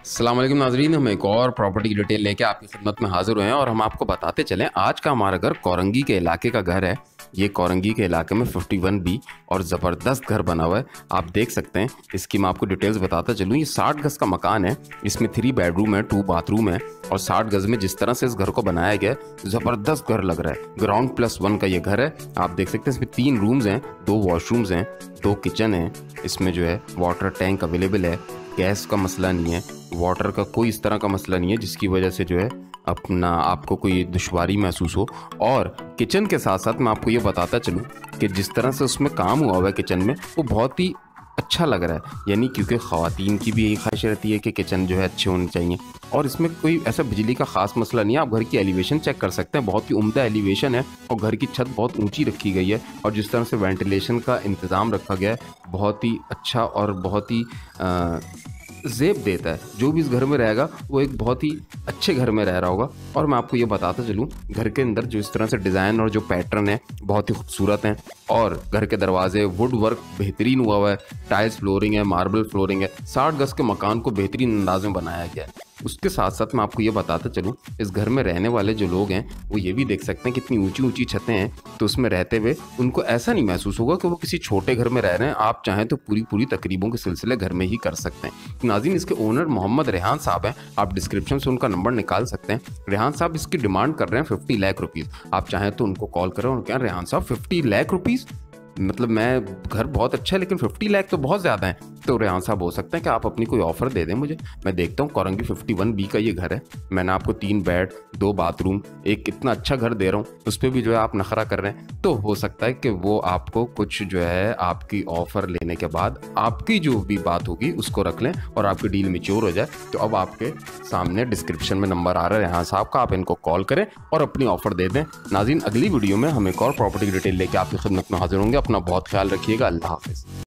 अस्सलाम वालेकुम नाजरीन, हम एक और प्रॉपर्टी की डिटेल लेके आपकी खिदमत में हाजिर हुए हैं और हम आपको बताते चलें आज का हमारा घर कोरंगी के इलाके का घर है। ये कोरंगी के इलाके में 51B और ज़बरदस्त घर बना हुआ है। आप देख सकते हैं, इसकी मैं आपको डिटेल्स बताता चलूँ। ये 60 गज़ का मकान है, इसमें 3 बेडरूम है, 2 बाथरूम है और 60 गज़ में जिस तरह से इस घर को बनाया गया है ज़बरदस्त घर लग रहा है। ग्राउंड प्लस 1 का ये घर है। आप देख सकते हैं इसमें 3 रूम्स हैं, 2 वॉशरूम्स हैं, 2 किचन हैं। इसमें जो है वाटर टैंक अवेलेबल है, गैस का मसला नहीं है, वाटर का कोई इस तरह का मसला नहीं है जिसकी वजह से जो है अपना आपको कोई दुश्वारी महसूस हो। और किचन के साथ साथ मैं आपको ये बताता चलूँ कि जिस तरह से उसमें काम हुआ हुआ है किचन में, वो बहुत ही अच्छा लग रहा है। यानी क्योंकि ख़वातीन की भी यही ख्वाहिश रहती है कि किचन जो है अच्छे होने चाहिए। और इसमें कोई ऐसा बिजली का ख़ास मसला नहीं है। आप घर की एलिवेशन चेक कर सकते हैं, बहुत ही उम्दा एलिवेशन है और घर की छत बहुत ऊंची रखी गई है। और जिस तरह से वेंटिलेशन का इंतज़ाम रखा गया है, बहुत ही अच्छा और बहुत ही ज़ेब देता है। जो भी इस घर में रहेगा वो एक बहुत ही अच्छे घर में रह रहा होगा। और मैं आपको ये बताता चलूँ, घर के अंदर जो इस तरह से डिज़ाइन और जो पैटर्न है बहुत ही खूबसूरत हैं। और घर के दरवाजे वुड वर्क बेहतरीन हुआ है, टाइल्स फ्लोरिंग है, मार्बल फ्लोरिंग है। 60 गज़ के मकान को बेहतरीन अंदाज में बनाया गया है। उसके साथ साथ मैं आपको ये बताता चलूँ, इस घर में रहने वाले जो लोग हैं वो ये भी देख सकते हैं कितनी ऊंची ऊंची छतें हैं। तो उसमें रहते हुए उनको ऐसा नहीं महसूस होगा कि वो किसी छोटे घर में रह रहे हैं। आप चाहें तो पूरी पूरी तकरीबों के सिलसिले घर में ही कर सकते हैं। नाज़रीन, इसके ओनर मोहम्मद रेहान साहब हैं। आप डिस्क्रिप्शन से उनका नंबर निकाल सकते हैं। रेहान साहब इसकी डिमांड कर रहे हैं 50 लाख रुपीज़। आप चाहें तो उनको कॉल करें और क्या रेहान साहब 50 लाख रुपीज़, मतलब मैं घर बहुत अच्छा है लेकिन 50 लाख तो बहुत ज़्यादा है। तो रेहान साहब हो सकता है कि आप अपनी कोई ऑफ़र दे दें मुझे, मैं देखता हूँ। कोरंगी 51B का ये घर है। मैंने आपको 3 बेड 2 बाथरूम एक इतना अच्छा घर दे रहा हूँ, उस पर भी जो है आप नखरा कर रहे हैं। तो हो सकता है कि वो आपको कुछ जो है आपकी ऑफ़र लेने के बाद आपकी जो भी बात होगी उसको रख लें और आपकी डील मैच्योर हो जाए। तो अब आपके सामने डिस्क्रिप्शन में नंबर आ रहा है रेहान साहब का, आप इनको कॉल करें और अपनी ऑफ़र दे दें। नाज़रीन, अगली वीडियो में हम एक और प्रॉपर्टी की डिटेल लेके आपकी खिदमत में हाजिर होंगे। अपना बहुत ख्याल रखिएगा। अल्लाह हाफ़िज़।